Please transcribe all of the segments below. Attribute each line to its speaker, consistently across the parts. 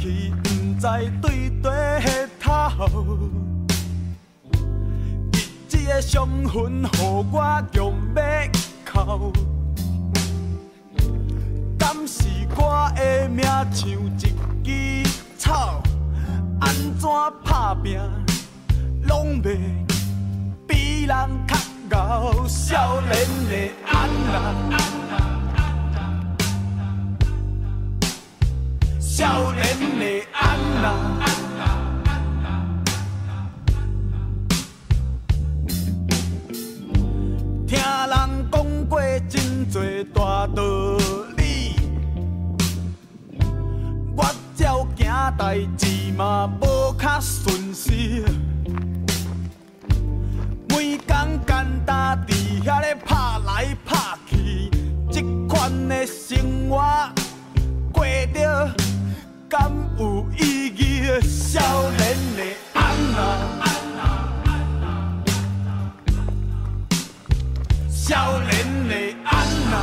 Speaker 1: 去，不知对地头。日子的伤痕，予我强要哭。敢是我的命像一枝草，安怎打拼，拢袂比人较敖。少年的安娜，少年的安娜。 听人讲过真多大道理，我照行代志嘛无较顺时。每工简单伫遐咧拍来拍去，这款的生活过着敢有意义？少年的安娜。 少年的安娜，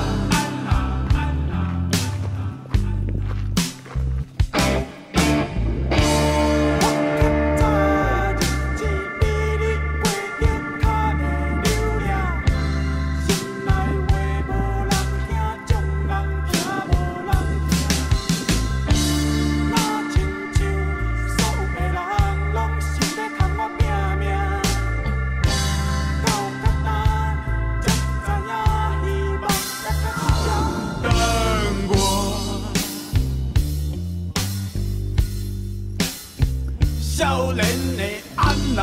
Speaker 1: 我较早日子比你过得较袂流亮，心内话无人听，众人听无人听。若亲像所有的人拢想要牵我拼命。 少年的安娜，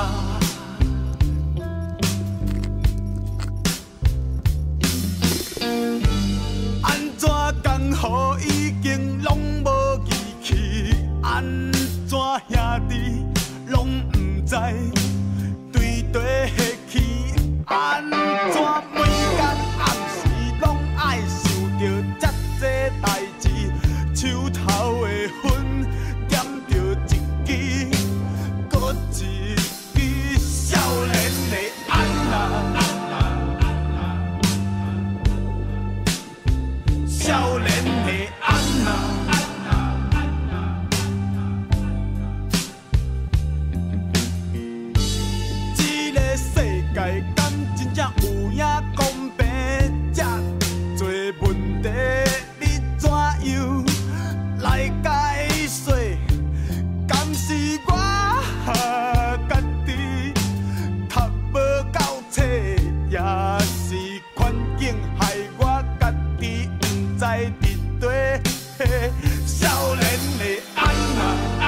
Speaker 1: 安怎讲好已经拢无义气，安怎兄弟拢不知对地下去，安怎每天暗时拢爱想着遮济代志，手头的烟点着一支。 一支少年的安娜，少年的安娜，这个世界敢真正有影公平？遮多问题，你怎样来解说？敢是我？ 家己读无够册，也是环境害我家己不知伫对。少年的安娜，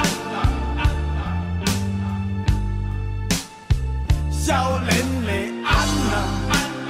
Speaker 1: 少年的安娜。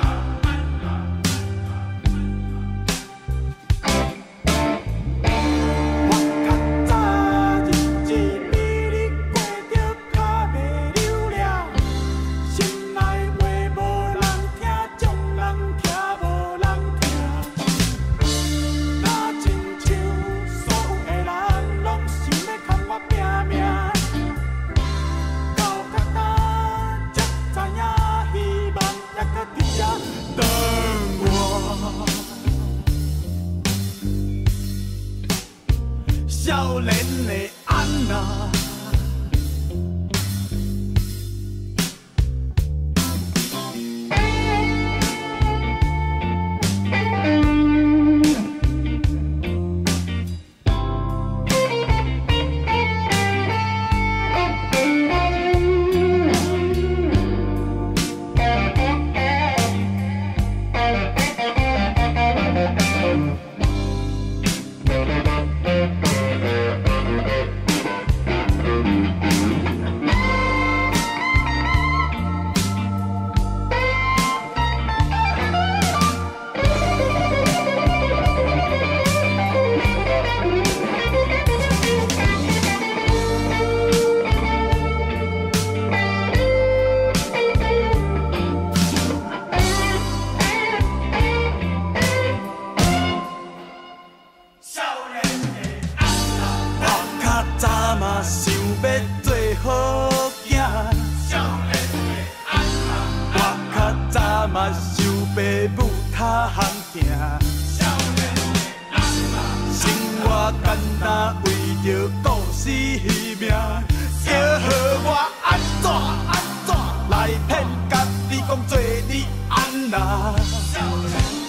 Speaker 1: 少年的安娜。 嘛想爸母他行行，生活简单为着顾死命，叫我安怎来骗家己，讲做你安那？